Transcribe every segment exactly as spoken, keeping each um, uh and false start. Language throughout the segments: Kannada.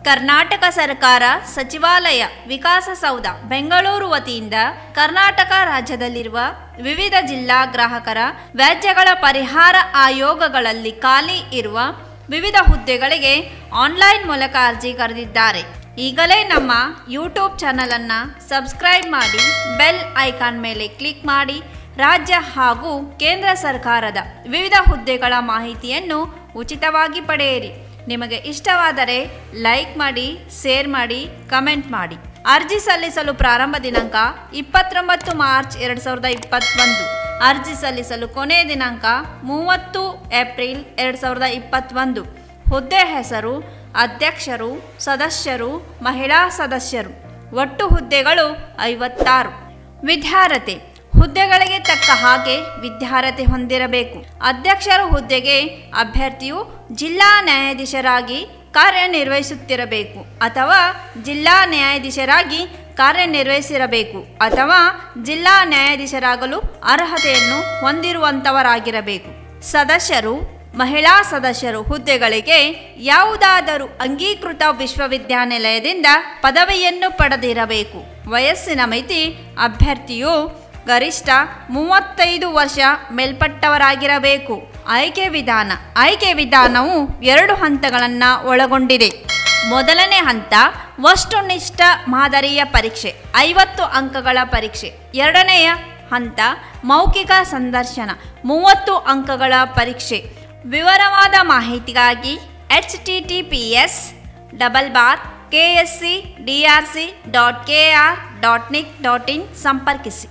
ಕರ್ನಾಟಕ ಸರ್ಕಾರ ಸಚಿವಾಲಯ ವಿಕಾಸಸೌಧ ಬೆಂಗಳೂರು ವತಿಯಿಂದ ಕರ್ನಾಟಕ ರಾಜ್ಯದಲ್ಲಿರುವ ವಿವಿಧ ಜಿಲ್ಲಾ ಗ್ರಾಹಕರ ವ್ಯಾಜ್ಯಗಳ ಪರಿಹಾರ ಆಯೋಗಗಳಲ್ಲಿ ಖಾಲಿ ಇರುವ ವಿವಿಧ ಹುದ್ದೆಗಳಿಗೆ ಆನ್ಲೈನ್ ಮೂಲಕ ಅರ್ಜಿ ಕರೆದಿದ್ದಾರೆ. ಈಗಲೇ ನಮ್ಮ ಯೂಟ್ಯೂಬ್ ಚಾನಲನ್ನು ಸಬ್ಸ್ಕ್ರೈಬ್ ಮಾಡಿ, ಬೆಲ್ ಐಕಾನ್ ಮೇಲೆ ಕ್ಲಿಕ್ ಮಾಡಿ ರಾಜ್ಯ ಹಾಗೂ ಕೇಂದ್ರ ಸರ್ಕಾರದ ವಿವಿಧ ಹುದ್ದೆಗಳ ಮಾಹಿತಿಯನ್ನು ಉಚಿತವಾಗಿ ಪಡೆಯಿರಿ. ನಿಮಗೆ ಇಷ್ಟವಾದರೆ ಲೈಕ್ ಮಾಡಿ, ಶೇರ್ ಮಾಡಿ, ಕಮೆಂಟ್ ಮಾಡಿ. ಅರ್ಜಿ ಸಲ್ಲಿಸಲು ಪ್ರಾರಂಭ ದಿನಾಂಕ ಇಪ್ಪತ್ತೊಂಬತ್ತು ಮಾರ್ಚ್ ಎರಡು ಸಾವಿರದ ಇಪ್ಪತ್ತೊಂದು. ಅರ್ಜಿ ಸಲ್ಲಿಸಲು ಕೊನೆಯ ದಿನಾಂಕ ಮೂವತ್ತು ಏಪ್ರಿಲ್ ಎರಡು ಸಾವಿರದ ಇಪ್ಪತ್ತೊಂದು. ಹುದ್ದೆ ಹೆಸರು ಅಧ್ಯಕ್ಷರು, ಸದಸ್ಯರು, ಮಹಿಳಾ ಸದಸ್ಯರು. ಒಟ್ಟು ಹುದ್ದೆಗಳು ಐವತ್ತಾರು. ವಿದ್ಯಾರ್ಹತೆ ಹುದ್ದೆಗಳಿಗೆ ತಕ್ಕ ಹಾಗೆ ವಿದ್ಯಾರ್ಹತೆ ಹೊಂದಿರಬೇಕು. ಅಧ್ಯಕ್ಷರ ಹುದ್ದೆಗೆ ಅಭ್ಯರ್ಥಿಯು ಜಿಲ್ಲಾ ನ್ಯಾಯಾಧೀಶರಾಗಿ ಕಾರ್ಯನಿರ್ವಹಿಸುತ್ತಿರಬೇಕು ಅಥವಾ ಜಿಲ್ಲಾ ನ್ಯಾಯಾಧೀಶರಾಗಿ ಕಾರ್ಯನಿರ್ವಹಿಸಿರಬೇಕು ಅಥವಾ ಜಿಲ್ಲಾ ನ್ಯಾಯಾಧೀಶರಾಗಲು ಅರ್ಹತೆಯನ್ನು ಹೊಂದಿರುವಂಥವರಾಗಿರಬೇಕು. ಸದಸ್ಯರು, ಮಹಿಳಾ ಸದಸ್ಯರು ಹುದ್ದೆಗಳಿಗೆ ಯಾವುದಾದರೂ ಅಂಗೀಕೃತ ವಿಶ್ವವಿದ್ಯಾನಿಲಯದಿಂದ ಪದವಿಯನ್ನು ಪಡೆದಿರಬೇಕು. ವಯಸ್ಸಿನ ಮಿತಿ ಅಭ್ಯರ್ಥಿಯು ಗರಿಷ್ಠ ಮೂವತ್ತೈದು ವರ್ಷ ಮೇಲ್ಪಟ್ಟವರಾಗಿರಬೇಕು. ಆಯ್ಕೆ ವಿಧಾನ ಆಯ್ಕೆ ವಿಧಾನವು ಎರಡು ಹಂತಗಳನ್ನು ಒಳಗೊಂಡಿದೆ. ಮೊದಲನೇ ಹಂತ ವಸ್ತುನಿಷ್ಠ ಮಾದರಿಯ ಪರೀಕ್ಷೆ, ಐವತ್ತು ಅಂಕಗಳ ಪರೀಕ್ಷೆ. ಎರಡನೆಯ ಹಂತ ಮೌಖಿಕ ಸಂದರ್ಶನ, ಮೂವತ್ತು ಅಂಕಗಳ ಪರೀಕ್ಷೆ. ವಿವರವಾದ ಮಾಹಿತಿಗಾಗಿ H T T P S double bar K S C D R C dot K R dot nic dot in ಸಂಪರ್ಕಿಸಿ.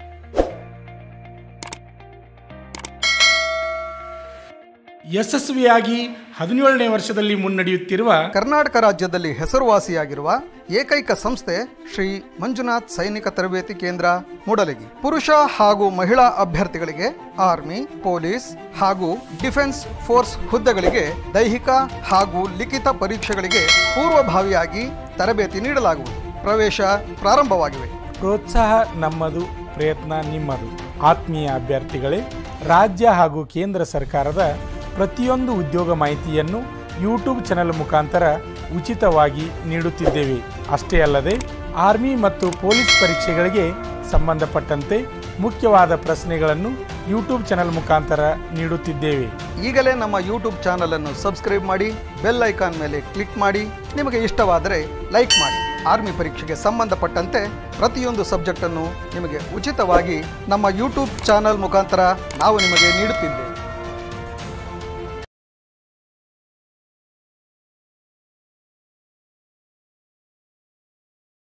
ಯಶಸ್ವಿಯಾಗಿ ಹದಿನೇಳನೇ ವರ್ಷದಲ್ಲಿ ಮುನ್ನಡೆಯುತ್ತಿರುವ ಕರ್ನಾಟಕ ರಾಜ್ಯದಲ್ಲಿ ಹೆಸರುವಾಸಿಯಾಗಿರುವ ಏಕೈಕ ಸಂಸ್ಥೆ ಶ್ರೀ ಮಂಜುನಾಥ್ ಸೈನಿಕ ತರಬೇತಿ ಕೇಂದ್ರ ಮೂಡಲಗಿ. ಪುರುಷ ಹಾಗೂ ಮಹಿಳಾ ಅಭ್ಯರ್ಥಿಗಳಿಗೆ ಆರ್ಮಿ, ಪೊಲೀಸ್ ಹಾಗೂ ಡಿಫೆನ್ಸ್ ಫೋರ್ಸ್ ಹುದ್ದೆಗಳಿಗೆ ದೈಹಿಕ ಹಾಗೂ ಲಿಖಿತ ಪರೀಕ್ಷೆಗಳಿಗೆ ಪೂರ್ವಭಾವಿಯಾಗಿ ತರಬೇತಿ ನೀಡಲಾಗುವುದು. ಪ್ರವೇಶ ಪ್ರಾರಂಭವಾಗಿವೆ. ಪ್ರೋತ್ಸಾಹ ನಮ್ಮದು, ಪ್ರಯತ್ನ ನಿಮ್ಮದು. ಆತ್ಮೀಯ ಅಭ್ಯರ್ಥಿಗಳೇ, ರಾಜ್ಯ ಹಾಗೂ ಕೇಂದ್ರ ಸರ್ಕಾರದ ಪ್ರತಿಯೊಂದು ಉದ್ಯೋಗ ಮಾಹಿತಿಯನ್ನು ಯೂಟ್ಯೂಬ್ ಚಾನೆಲ್ ಮುಖಾಂತರ ಉಚಿತವಾಗಿ ನೀಡುತ್ತಿದ್ದೇವೆ. ಅಷ್ಟೇ ಅಲ್ಲದೆ ಆರ್ಮಿ ಮತ್ತು ಪೊಲೀಸ್ ಪರೀಕ್ಷೆಗಳಿಗೆ ಸಂಬಂಧಪಟ್ಟಂತೆ ಮುಖ್ಯವಾದ ಪ್ರಶ್ನೆಗಳನ್ನು ಯೂಟ್ಯೂಬ್ ಚಾನೆಲ್ ಮುಖಾಂತರ ನೀಡುತ್ತಿದ್ದೇವೆ. ಈಗಲೇ ನಮ್ಮ ಯೂಟ್ಯೂಬ್ ಚಾನಲ್ ಅನ್ನು ಸಬ್ಸ್ಕ್ರೈಬ್ ಮಾಡಿ, ಬೆಲ್ ಐಕಾನ್ ಮೇಲೆ ಕ್ಲಿಕ್ ಮಾಡಿ. ನಿಮಗೆ ಇಷ್ಟವಾದರೆ ಲೈಕ್ ಮಾಡಿ. ಆರ್ಮಿ ಪರೀಕ್ಷೆಗೆ ಸಂಬಂಧಪಟ್ಟಂತೆ ಪ್ರತಿಯೊಂದು ಸಬ್ಜೆಕ್ಟನ್ನು ನಿಮಗೆ ಉಚಿತವಾಗಿ ನಮ್ಮ ಯೂಟ್ಯೂಬ್ ಚಾನಲ್ ಮುಖಾಂತರ ನಾವು ನಿಮಗೆ ನೀಡುತ್ತಿದ್ದೇವೆ.